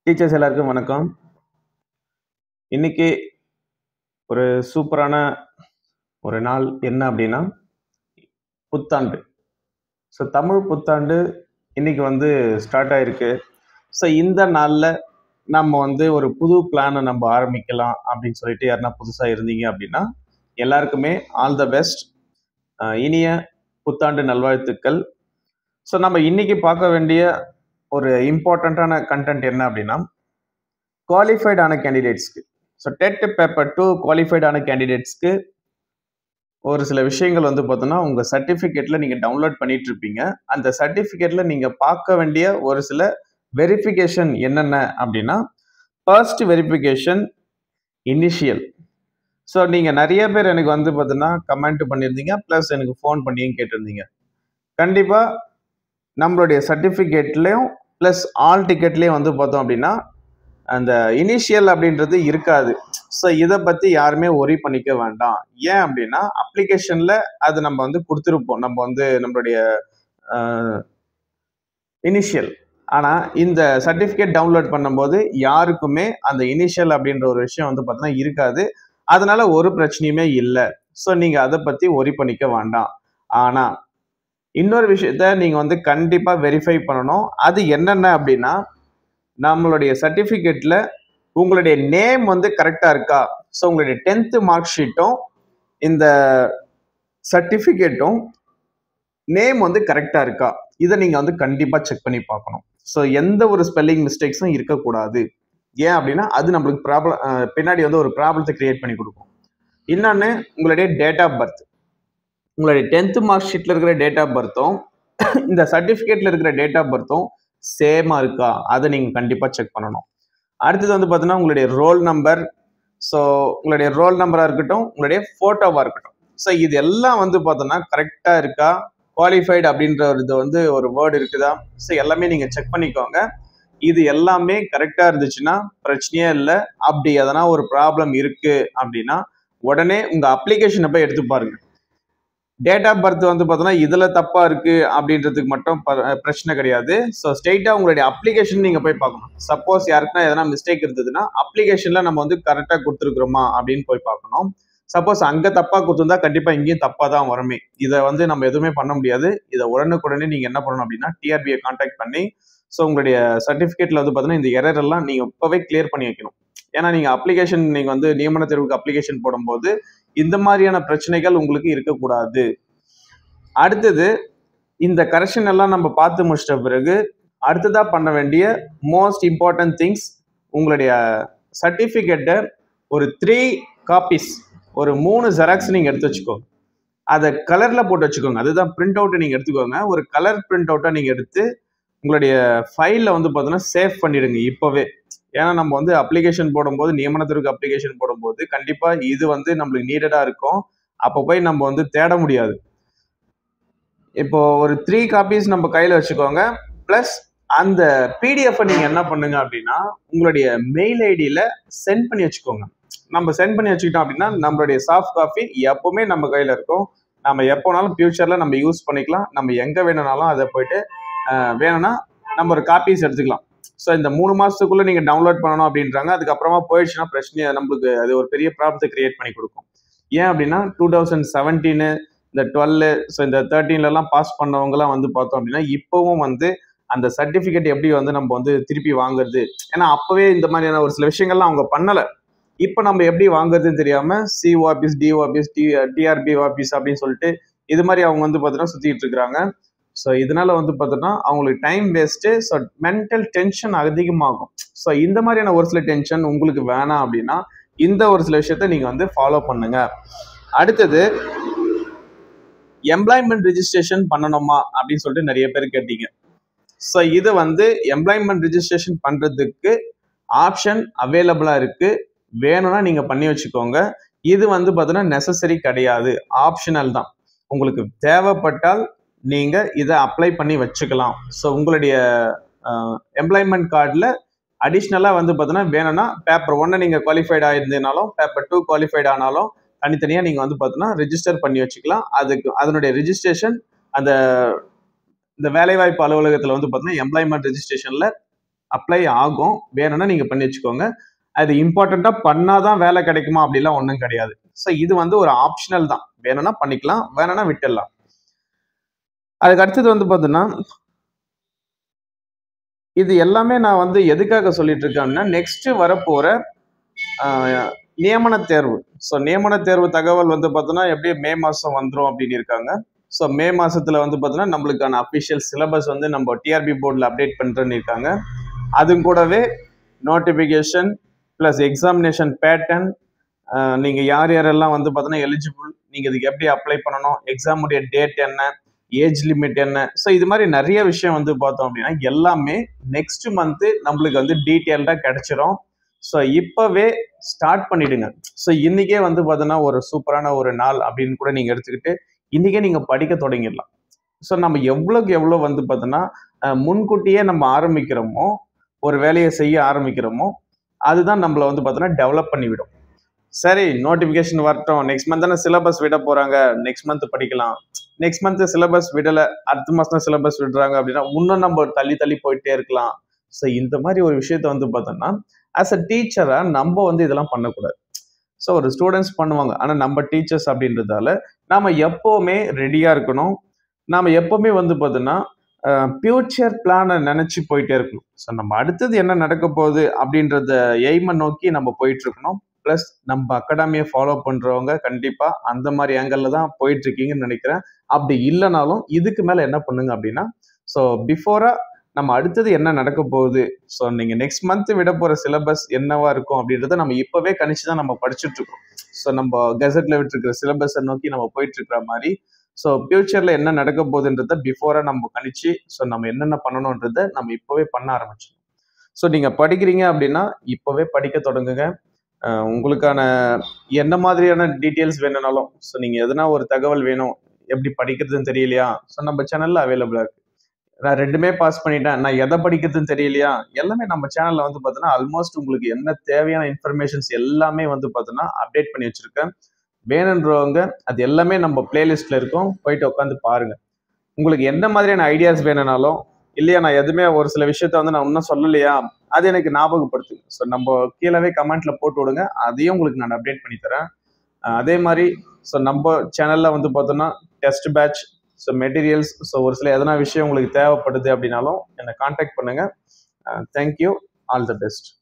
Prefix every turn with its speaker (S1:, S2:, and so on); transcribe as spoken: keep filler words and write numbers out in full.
S1: Teachers எல்லாருக்கும் வணக்கம். இன்னைக்கு ஒரு சூப்பரான ஒரு நாள் என்ன அப்படின்னா புத்தாண்டு. ஸோ தமிழ் புத்தாண்டு இன்னைக்கு வந்து ஸ்டார்ட் ஆயிருக்கு. ஸோ இந்த நாளில் நம்ம வந்து ஒரு புது பிளானை நம்ம ஆரம்பிக்கலாம் அப்படின்னு சொல்லிட்டு யாருன்னா புதுசாக இருந்தீங்க அப்படின்னா எல்லாருக்குமே ஆல் த பெஸ்ட். இனிய புத்தாண்டு நல்வாழ்த்துக்கள். ஸோ நம்ம இன்னைக்கு பார்க்க வேண்டிய ஒரு இம்பார்ட்டண்ட்டான கண்டென்ட் என்ன அப்படின்னா குவாலிஃபைட் ஆன கேண்டிடேட்ஸ்க்கு, so TET paper two qualified ஆன கேண்டிடேட்ஸ்க்கு ஒரு சில விஷயங்கள் வந்து பார்த்தோன்னா உங்கள் சர்டிஃபிகேட்டில் நீங்கள் டவுன்லோட் பண்ணிட்டு இருப்பீங்க. அந்த சர்டிஃபிகேட்டில் நீங்கள் பார்க்க வேண்டிய ஒரு சில வெரிஃபிகேஷன் என்னென்ன அப்படின்னா ஃபர்ஸ்ட் வெரிஃபிகேஷன் இனிஷியல். ஸோ நீங்கள் நிறைய பேர் எனக்கு வந்து பார்த்தீங்கன்னா கமெண்ட் பண்ணியிருந்தீங்க, ப்ளஸ் எனக்கு ஃபோன் பண்ணியும் கேட்டிருந்தீங்க. கண்டிப்பாக நம்மளுடைய சர்டிஃபிகேட்லேயும் ப்ளஸ் ஆல் டிக்கெட்லேயும் வந்து பார்த்தோம் அப்படின்னா அந்த இனிஷியல் அப்படின்றது இருக்காது. ஸோ இதை பற்றி யாருமே ஒரி பண்ணிக்க வேண்டாம். ஏன் அப்படின்னா அப்ளிகேஷனில் அது நம்ம வந்து கொடுத்துருப்போம், நம்ம வந்து நம்மளுடைய இனிஷியல். ஆனால் இந்த சர்டிஃபிகேட் டவுன்லோட் பண்ணும்போது யாருக்குமே அந்த இனிஷியல் அப்படின்ற ஒரு விஷயம் வந்து பார்த்தீங்கன்னா இருக்காது. அதனால ஒரு பிரச்சனையுமே இல்லை. ஸோ நீங்கள் அதை பற்றி ஒரி பண்ணிக்க வேண்டாம். ஆனால் இன்னொரு விஷயத்த நீங்கள் வந்து கண்டிப்பாக வெரிஃபை பண்ணணும். அது என்னென்ன அப்படின்னா நம்மளுடைய சர்டிஃபிகேட்டில் உங்களுடைய நேம் வந்து கரெக்டாக இருக்கா. ஸோ உங்களுடைய டென்த்து மார்க் ஷீட்டும் இந்த சர்டிஃபிகேட்டும் நேம் வந்து கரெக்டாக இருக்கா, இதை நீங்கள் வந்து கண்டிப்பாக செக் பண்ணி பார்க்கணும். ஸோ எந்த ஒரு ஸ்பெல்லிங் மிஸ்டேக்ஸும் இருக்கக்கூடாது. ஏன் அப்படின்னா அது நம்மளுக்கு ப்ராப்ளம் பின்னாடி வந்து ஒரு ப்ராப்ளத்தை கிரியேட் பண்ணி கொடுக்கும். இன்னொன்று உங்களுடைய டேட் ஆஃப் பர்த், உங்களுடைய டென்த்து மார்க் ஷீட்டில் இருக்கிற டேட் ஆஃப் பர்த்தும் இந்த சர்டிஃபிகேட்டில் இருக்கிற டேட் ஆஃப் பர்த்தும் சேமாக இருக்கா, அதை நீங்கள் கண்டிப்பாக செக் பண்ணணும். அடுத்தது வந்து பார்த்தீங்கன்னா உங்களுடைய ரோல் நம்பர். ஸோ உங்களுடைய ரோல் நம்பராக இருக்கட்டும், உங்களுடைய ஃபோட்டோவாக இருக்கட்டும், ஸோ இது எல்லாம் வந்து பார்த்தோன்னா கரெக்டாக இருக்கா. குவாலிஃபைடு அப்படின்ற ஒரு இது வந்து ஒரு வேர்டு இருக்குதா, ஸோ எல்லாமே நீங்கள் செக் பண்ணிக்கோங்க. இது எல்லாமே கரெக்டாக இருந்துச்சுன்னா பிரச்சனையே இல்லை. அப்படி எதனா ஒரு ப்ராப்ளம் இருக்குது அப்படின்னா உடனே உங்கள் அப்ளிகேஷனை போய் எடுத்து பாருங்க. டேட் ஆஃப் பர்த் வந்து பார்த்தோன்னா இதில் தப்பாக இருக்குது அப்படின்றதுக்கு மட்டும் பிரச்சனை கிடையாது. ஸோ ஸ்ட்ரெயிட்டாக உங்களுடைய அப்ளிகேஷன் நீங்கள் போய் பார்க்கணும். சப்போஸ் யாருக்குன்னா எதனா மிஸ்டேக் இருந்ததுன்னா அப்ளிகேஷனில் நம்ம வந்து கரெக்டாக கொடுத்துருக்குறோமா அப்படின்னு போய் பார்க்கணும். சப்போஸ் அங்கே தப்பாக கொடுத்துருந்தா கண்டிப்பாக இங்கேயும் தப்பாக தான் வருமே. இதை வந்து நம்ம எதுவுமே பண்ண முடியாது. இதை உடனுக்குடனே நீங்கள் என்ன பண்ணணும் அப்படின்னா டிஆர்பியை கான்டாக்ட் பண்ணி ஸோ உங்களுடைய சர்டிஃபிகேட்டில் வந்து பார்த்தீங்கன்னா இந்த எரர் எல்லாம் நீங்கள் இப்போவே கிளியர் பண்ணி வைக்கணும். ஏன்னா நீங்கள் அப்ளிகேஷன் நீங்கள் வந்து நியமன தேர்வுக்கு அப்ளிகேஷன் போடும்போது இந்த மாதிரியான பிரச்சனைகள் உங்களுக்கு இருக்கக்கூடாது. அடுத்தது இந்த கரெக்ஷன் எல்லாம் நம்ம பார்த்து முடிச்சிட்ட பிறகு அடுத்ததாக பண்ண வேண்டிய மோஸ்ட் இம்பார்ட்டன்ட் திங்ஸ், உங்களுடைய சர்டிஃபிகேட்டை ஒரு த்ரீ காப்பீஸ், ஒரு மூணு ஜெராக்ஸ் நீங்கள் எடுத்து வச்சுக்கோங்க. அதை கலரில் போட்டு வச்சுக்கோங்க. அதுதான் பிரிண்ட் அவுட்டை நீங்கள் எடுத்துக்கோங்க. ஒரு கலர் பிரிண்ட் அவுட்டை நீங்கள் எடுத்து உங்களுடைய ஃபைலில் வந்து பார்த்தீங்கன்னா சேவ் பண்ணிடுங்க இப்போவே. ஏன்னா நம்ம வந்து அப்ளிகேஷன் போடும்போது நியமன தேர்வுக்கு அப்ளிகேஷன் போடும்போது கண்டிப்பாக இது வந்து நம்மளுக்கு நீடடாக இருக்கும். அப்போ போய் நம்ம வந்து தேட முடியாது. இப்போ ஒரு த்ரீ காப்பீஸ் நம்ம கையில் வச்சுக்கோங்க. ப்ளஸ் அந்த பிடிஎஃப் நீங்கள் என்ன பண்ணுங்க அப்படின்னா உங்களுடைய மெயில் ஐடியில் சென்ட் பண்ணி வச்சுக்கோங்க. நம்ம சென்ட் பண்ணி வச்சுக்கிட்டோம் அப்படின்னா நம்மளுடைய சாஃப்ட் காப்பி எப்பவுமே நம்ம கையில் இருக்கும். நம்ம எப்போனாலும் ஃபியூச்சரில் நம்ம யூஸ் பண்ணிக்கலாம். நம்ம எங்கே வேணும்னாலும் அதை போயிட்டு வேணும்னா நம்ம ஒரு காப்பீஸ் எடுத்துக்கலாம். ஸோ இந்த மூணு மாதத்துக்குள்ளே நீங்கள் டவுன்லோட் பண்ணணும் அப்படின்றாங்க. அதுக்கப்புறமா போயிடுச்சுன்னா பிரச்சனையை நம்மளுக்கு அது ஒரு பெரிய ப்ராப்ளத்தை கிரியேட் பண்ணி கொடுக்கும். ஏன் அப்படின்னா டூ தௌசண்ட் செவன்டீனு இந்த டுவெல் ஸோ இந்த தேர்ட்டீன்லலாம் பாஸ் பண்ணவங்கலாம் வந்து பார்த்தோம் அப்படின்னா இப்போவும் வந்து அந்த சர்டிஃபிகேட் எப்படி வந்து நம்ம வந்து திருப்பி வாங்குறது. ஏன்னா அப்போவே இந்த மாதிரியான ஒரு சில விஷயங்கள்லாம் அவங்க பண்ணலை. இப்போ நம்ம எப்படி வாங்குறதுன்னு தெரியாமல் CO office, DO office, D TRB office அப்படின்னு சொல்லிட்டு இது மாதிரி அவங்க வந்து பார்த்தீங்கன்னா சுற்றிட்டு இருக்கிறாங்க. ஸோ இதனால வந்து பார்த்தோன்னா அவங்களுக்கு time waste. So mental tension அதிகமாகும். ஸோ இந்த மாதிரியான ஒரு சில டென்ஷன் உங்களுக்கு வேணாம் அப்படின்னா இந்த ஒரு சில விஷயத்த நீங்கள் வந்து ஃபாலோ பண்ணுங்க. அடுத்தது எம்ப்ளாய்மெண்ட் ரிஜிஸ்ட்ரேஷன் பண்ணணுமா அப்படின்னு சொல்லிட்டு நிறைய பேர் கேட்டீங்க. ஸோ இது வந்து எம்ப்ளாய்மெண்ட் ரிஜிஸ்ட்ரேஷன் பண்ணுறதுக்கு ஆப்ஷன் அவைலபிளாக இருக்குது. வேணும்னா நீங்கள் பண்ணி வச்சுக்கோங்க. இது வந்து பார்த்தீங்கன்னா நெசசரி கிடையாது, ஆப்ஷனல் தான். உங்களுக்கு தேவைப்பட்டால் நீங்கள் இதை அப்ளை பண்ணி வச்சுக்கலாம். ஸோ உங்களுடைய எம்ப்ளாய்மெண்ட் கார்டில் அடிஷ்னலாக வந்து பார்த்தீங்கன்னா வேணும்னா பேப்பர் ஒன்று நீங்கள் குவாலிஃபைட் ஆகிருந்தீங்கனாலும் பேப்பர் டூ குவாலிஃபைட் ஆனாலும் தனித்தனியாக நீங்கள் வந்து பார்த்தீங்கன்னா ரிஜிஸ்டர் பண்ணி வச்சுக்கலாம். அதுக்கு அதனுடைய ரிஜிஸ்ட்ரேஷன் அந்த இந்த வேலைவாய்ப்பு அலுவலகத்தில் வந்து பார்த்தீங்கன்னா எம்ப்ளாய்மெண்ட் ரிஜிஸ்ட்ரேஷனில் அப்ளை ஆகும். வேணும்னா நீங்க பண்ணி வச்சுக்கோங்க. அது இம்பார்ட்டண்டா பண்ணாதான் வேலை கிடைக்குமா அப்படிலாம் ஒன்றும் கிடையாது. ஸோ இது வந்து ஒரு ஆப்ஷனல் தான். வேணும்னா பண்ணிக்கலாம், வேணும்னா விட்டுடலாம். அதுக்கு அடுத்தது வந்து பார்த்தீங்கன்னா, இது எல்லாமே நான் வந்து எதுக்காக சொல்லிட்டு இருக்கேன் அப்படின்னா, நெக்ஸ்ட் வரப்போற ஆ, நியமன தேர்வு. ஸோ நியமன தேர்வு தகவல் வந்து பார்த்தீங்கன்னா, எப்படியும் மே மாசம் வந்துரும் அப்படின்னு இருக்காங்க. ஸோ மே மாசத்துல வந்து பார்த்தீங்கன்னா, நம்மளுக்கான அஃபிஷியல் சிலபஸ் வந்து நம்ம டிஆர்பி போர்டில் அப்டேட் பண்ணுறேன்னு இருக்காங்க. அது கூடவே நோட்டிஃபிகேஷன் ப்ளஸ் எக்ஸாமினேஷன் பேட்டர்ன், நீங்கள் யார் யாரெல்லாம் வந்து பார்த்தீங்கன்னா எலிஜிபிள், நீங்கள் இதுக்கு எப்படி அப்ளை பண்ணணும், எக்ஸாமுடைய டேட் என்ன, ஏஜ் லிமிட் என்ன, ஸோ இது மாதிரி நிறைய விஷயம் வந்து பார்த்தோம் அப்படின்னா எல்லாமே நெக்ஸ்ட் மந்த்து நம்மளுக்கு வந்து டீட்டெயில்டாக கிடைச்சிரும். ஸோ இப்போவே ஸ்டார்ட் பண்ணிடுங்க. ஸோ இன்னைக்கே வந்து பார்த்தீங்கன்னா ஒரு சூப்பரான ஒரு நாள் அப்படின்னு கூட நீங்கள் எடுத்துக்கிட்டு இன்னைக்கே நீங்கள் படிக்க தொடங்கிடலாம். ஸோ நம்ம எவ்வளோக்கு எவ்வளோ வந்து பார்த்தோன்னா முன்கூட்டியே நம்ம ஆரம்பிக்கிறோமோ, ஒரு வேலையை செய்ய ஆரம்பிக்கிறோமோ, அதுதான் நம்மளை வந்து பார்த்தோன்னா டெவலப் பண்ணிவிடும். சரி, நோட்டிஃபிகேஷன் வரட்டும், நெக்ஸ்ட் மந்த் தானே சிலபஸ் விட போறாங்க, நெக்ஸ்ட் மந்த் படிக்கலாம். நெக்ஸ்ட் மந்த் சிலபஸ் விடல, அடுத்த மாசம் தான் சிலபஸ் விடுறாங்க அப்படின்னா இன்னும் நம்ம தள்ளி தள்ளி போயிட்டே இருக்கலாம். ஸோ இந்த மாதிரி ஒரு விஷயத்த வந்து பார்த்தோம்னா ஆஸ் அ டீச்சரா நம்ம வந்து இதெல்லாம் பண்ணக்கூடாது. ஸோ ஒரு ஸ்டூடெண்ட்ஸ் பண்ணுவாங்க, ஆனா நம்ம டீச்சர்ஸ் அப்படின்றதால நாம எப்பவுமே ரெடியா இருக்கணும். நாம எப்பவுமே வந்து பார்த்தோம்னா ஃபியூச்சர் பிளானை நினைச்சு போயிட்டே இருக்கணும். ஸோ நம்ம அடுத்தது என்ன நடக்க போகுது அப்படின்றத எய்மை நோக்கி நம்ம போயிட்டு இருக்கணும். ப்ளஸ் நம்ம அகாடமியை ஃபாலோ பண்றவங்க கண்டிப்பா அந்த மாதிரி ஆங்கிள் தான் போயிட்டு இருக்கீங்கன்னு நினைக்கிறேன். அப்படி இல்லைனாலும் இதுக்கு மேல என்ன பண்ணுங்க அப்படின்னா, ஸோ பிஃபோரா நம்ம அடுத்தது என்ன நடக்க போகுது, ஸோ நீங்க நெக்ஸ்ட் மந்த் விட போற சிலபஸ் என்னவா இருக்கும் அப்படின்றத நம்ம இப்பவே கணிச்சு தான் நம்ம படிச்சுட்டு இருக்கோம். ஸோ நம்ம கெசட்ல விட்டுருக்கிற சிலபஸை நோக்கி நம்ம போயிட்டு இருக்கிற மாதிரி, ஸோ ஃபியூச்சர்ல என்ன நடக்க போகுதுன்றத பிஃபோரா நம்ம கணிச்சு, ஸோ நம்ம என்னென்ன பண்ணணுன்றத நம்ம இப்பவே பண்ண ஆரம்பிச்சோம். ஸோ நீங்க படிக்கிறீங்க அப்படின்னா இப்பவே படிக்க தொடங்குங்க. அஹ் உங்களுக்கான என்ன மாதிரியான டீட்டெயில்ஸ் வேணும்னாலும், ஸோ நீங்க எதனா ஒரு தகவல் வேணும், எப்படி படிக்கிறதுன்னு தெரியலையா, ஸோ நம்ம சேனல்ல அவைலபிளா இருக்கு. நான் ரெண்டுமே பாஸ் பண்ணிட்டேன், நான் எதை படிக்கிறதுன்னு தெரியலையா, எல்லாமே நம்ம சேனல்ல வந்து பார்த்தீங்கன்னா ஆல்மோஸ்ட் உங்களுக்கு என்ன தேவையான இன்ஃபர்மேஷன்ஸ் எல்லாமே வந்து பார்த்தீங்கன்னா அப்டேட் பண்ணி வச்சிருக்கேன். வேணுன்றவங்க அது எல்லாமே நம்ம பிளேலிஸ்ட்ல இருக்கும், போயிட்டு உட்காந்து பாருங்க. உங்களுக்கு என்ன மாதிரியான ஐடியாஸ் வேணும்னாலும், இல்லையா நான் எதுவுமே ஒரு சில விஷயத்த வந்து நான் இன்னும் சொல்லலையா, அது எனக்கு ஞாபகப்படுத்துங்க. ஸோ நம்ம கீழவே கமெண்ட்ல போட்டு விடுங்க, அதையும் உங்களுக்கு நான் அப்டேட் பண்ணி தரேன். அஹ் அதே மாதிரி ஸோ நம்ம சேனல்ல வந்து பார்த்தோம்னா test batch, so materials, so ஒரு சில எதனா விஷயம் உங்களுக்கு தேவைப்படுது அப்படின்னாலும் என்னை காண்டாக்ட் பண்ணுங்க. Thank you, all the best.